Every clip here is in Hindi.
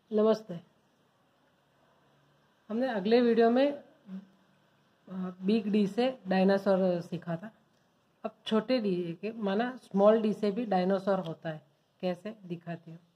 नमस्ते। हमने अगले वीडियो में बिग डी से डायनासोर सीखा था। अब छोटे डी के माना स्मॉल डी से भी डायनासोर होता है, कैसे दिखाती हूँ।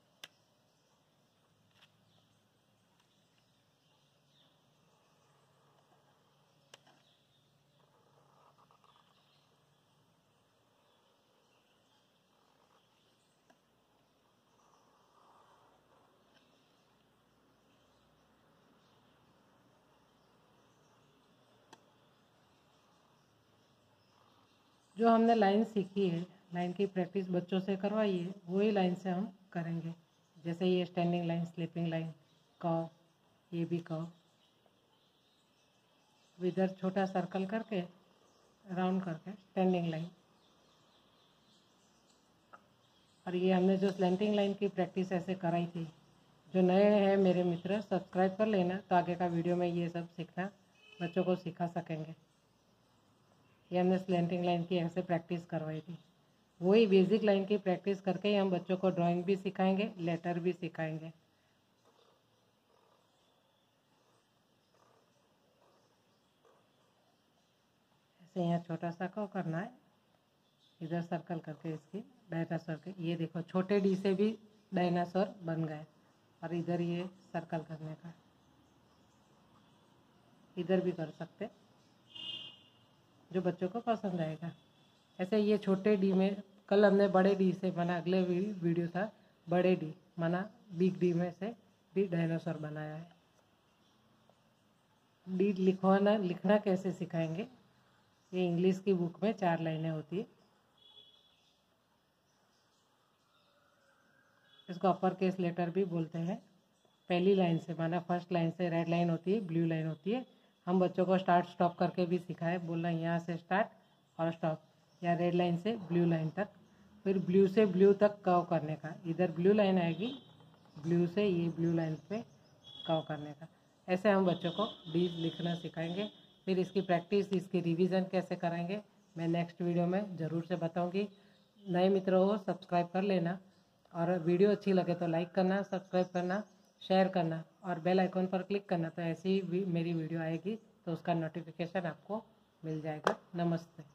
जो हमने लाइन सीखी है, लाइन की प्रैक्टिस बच्चों से करवाई है, वही लाइन से हम करेंगे। जैसे ये स्टैंडिंग लाइन, स्लीपिंग लाइन, कव, ये भी कव। इधर छोटा सर्कल करके राउंड करके स्टैंडिंग लाइन। और ये हमने जो स्लैंटिंग लाइन की प्रैक्टिस ऐसे कराई थी। जो नए हैं मेरे मित्र, सब्सक्राइब कर लेना, तो आगे का वीडियो में ये सब सीखना बच्चों को सिखा सकेंगे। ये हमने स्लैंटिंग लाइन की ऐसे प्रैक्टिस करवाई थी। वही बेसिक लाइन की प्रैक्टिस करके ही हम बच्चों को ड्राइंग भी सिखाएंगे, लेटर भी सिखाएंगे। ऐसे यहाँ छोटा सा को करना है, इधर सर्कल करके इसकी डायनासोर के। ये देखो छोटे डी से भी डायनासोर बन गए। और इधर ये सर्कल करने का, इधर भी कर सकते, जो बच्चों को पसंद आएगा। ऐसे ये छोटे डी में कल हमने बड़े डी से माना, अगले वीडियो था बड़े डी माना बिग डी में से भी डायनासोर बनाया है। डी लिखना कैसे सिखाएंगे। ये इंग्लिश की बुक में 4 लाइनें होती है। इसको अपर केस लेटर भी बोलते हैं। पहली लाइन से माना फर्स्ट लाइन से रेड लाइन होती है, ब्लू लाइन होती है। हम बच्चों को स्टार्ट स्टॉप करके भी सिखाए, बोलना यहाँ से स्टार्ट और स्टॉप, या रेड लाइन से ब्लू लाइन तक। फिर ब्लू से ब्लू तक कर्व करने का, इधर ब्लू लाइन आएगी, ब्लू से ये ब्लू लाइन पे कर्व करने का। ऐसे हम बच्चों को डी लिखना सिखाएंगे। फिर इसकी प्रैक्टिस, इसकी रिवीजन कैसे कराएंगे, मैं नेक्स्ट वीडियो में ज़रूर से बताऊँगी। नए मित्रों को सब्सक्राइब कर लेना, और वीडियो अच्छी लगे तो लाइक करना, सब्सक्राइब करना, शेयर करना और बेल आइकन पर क्लिक करना। तो ऐसी ही मेरी वीडियो आएगी तो उसका नोटिफिकेशन आपको मिल जाएगा। नमस्ते।